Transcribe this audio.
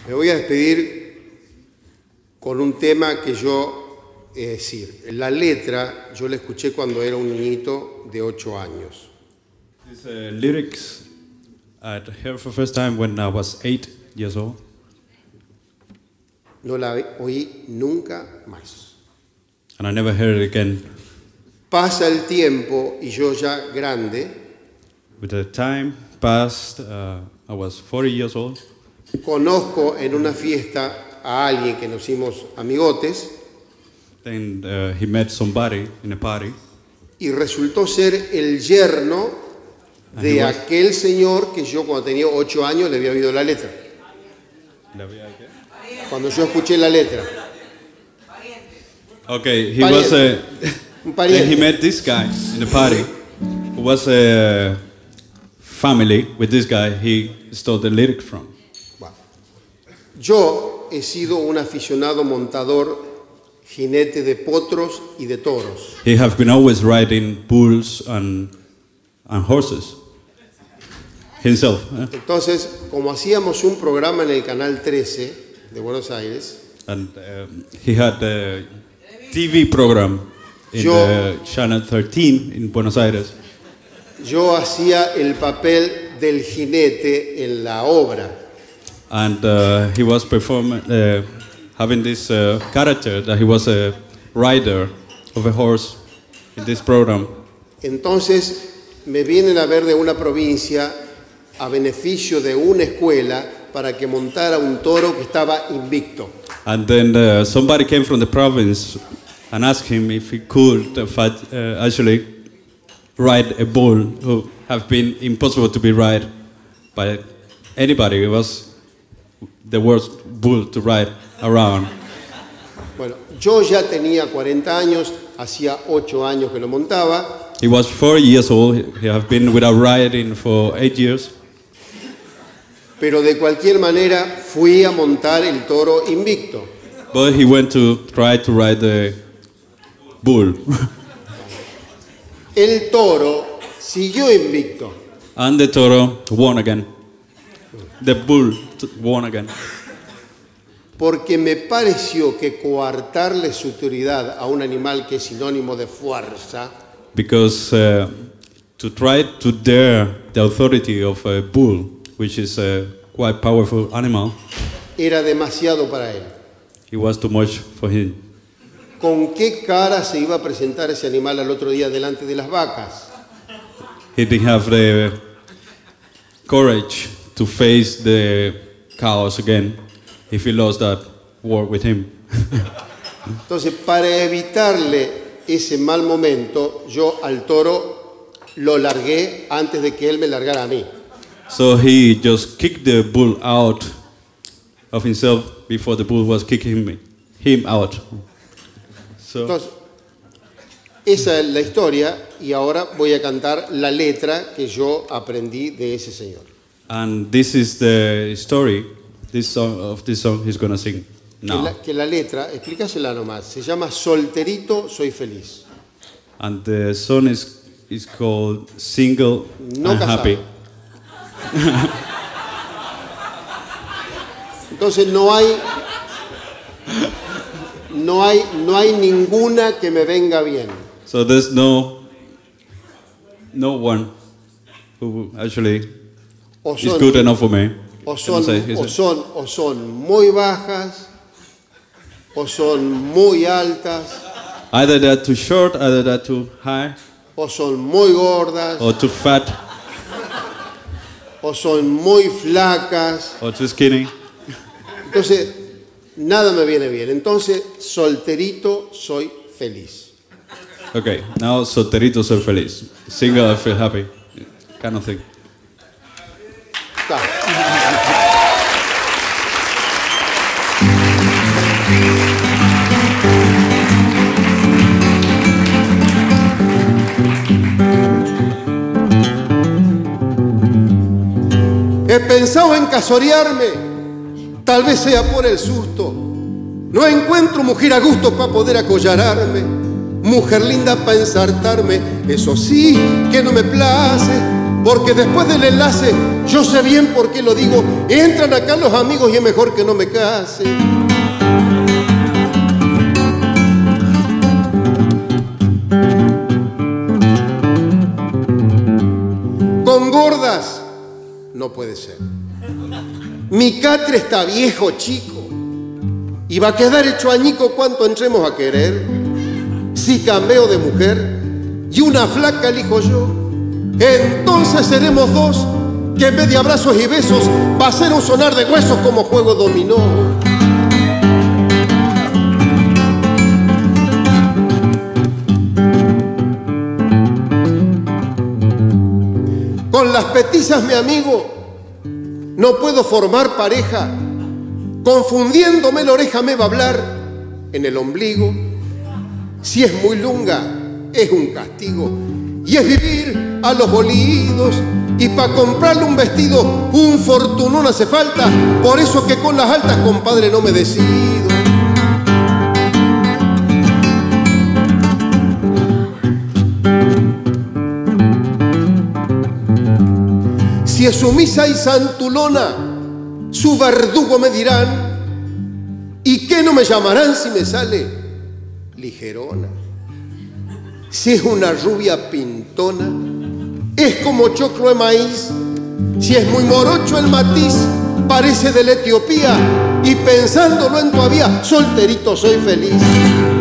Me voy a despedir con un tema que yo, es decir, la letra yo la escuché cuando era un niñito de 8 años. These lyrics I heard for the first time when I was 8 years old. No la oí nunca más. And I never heard it again. Pasa el tiempo y yo ya grande. With the time passed, I was 40 years old. Conozco en una fiesta a alguien que nos hicimos amigotes. Then he met somebody in a party. Y resultó ser el yerno de aquel señor que yo cuando tenía 8 años le había oído la letra. Cuando yo escuché la letra. Okay, he was he met this guy in the party who was a family with this guy he stole the lyric from. Yo he sido un aficionado montador, jinete de potros y de toros. He have been always riding bulls and horses himself. Entonces, como hacíamos un programa en el Canal 13 de Buenos Aires, and he had a TV program in Channel 13 in Buenos Aires. Yo hacía el papel del jinete en la obra. And he was performing, having this character that he was a rider of a horse in this program. Entonces me vienen a ver de una provincia a beneficio de una escuela para que montara un toro que estaba invicto. And then somebody came from the province and asked him if he could actually ride a bull who have been impossible to be ride by anybody. It was the worst bull to ride around. Bueno, yo ya tenía 40 años, hacía 8 años que lo montaba. He was 4 years old. He have been without riding for 8 years. Pero de cualquier manera fui a montar el toro invicto. But he went to try to ride the bull. El toro siguió invicto. And the toro won again. The bull won again. Porque me pareció que coartarle su autoridad a un animal que es sinónimo de fuerza. Because to try to dare the authority of a bull, which is a quite powerful animal, era demasiado para él. It was too much for him. ¿Con qué cara se iba a presentar ese animal al otro día delante de las vacas? He didn't have the courage to face the cows again if he lost that war with him. Entonces, para evitarle ese mal momento, yo al toro lo largué antes de que él me largara a mí. So he just kicked the bull out of himself before the bull was kicking him out. So, entonces, esa es la historia y ahora voy a cantar la letra que yo aprendí de ese señor. And this is the story. This song he's gonna sing now. Que la letra, explícasela nomás, se llama Solterito Soy Feliz. And the song is called Single No and casado. Happy. Entonces no hay ninguna que me venga bien. So there's no one who actually is good enough for me. O son muy bajas, o son muy altas, Either they're too short, either they're too high, o son muy gordas, or too fat, o son muy flacas. or too skinny. Entonces, nada me viene bien. Entonces, solterito soy feliz. Okay, now solterito soy feliz. Single I feel happy. Kind of thing. Está. He pensado en casorearme, tal vez sea por el susto. No encuentro mujer a gusto para poder acollararme, mujer linda para ensartarme, eso sí que no me place. porque después del enlace yo sé bien por qué lo digo. Entran acá los amigos y es mejor que no me case. Con gordas no puede ser. Mi catre está viejo, chico, y va a quedar hecho añico cuanto entremos a querer. Si cambio de mujer y una flaca elijo yo, entonces seremos dos, que en vez de abrazos y besos va a ser un sonar de huesos como juego dominó. Con las petizas, mi amigo, no puedo formar pareja. Confundiéndome la oreja me va a hablar en el ombligo. Si es muy lunga, es un castigo. Y es vivir a los bolidos. Y para comprarle un vestido, un fortunón hace falta. Por eso que con las altas, compadre, no me decido. Si es sumisa y santulona, su verdugo me dirán. ¿Y qué no me llamarán si me sale ligerona? Si es una rubia pintona, es como choclo de maíz. Si es muy morocho el matiz, parece de la Etiopía. Y pensándolo en todavía, solterito soy feliz.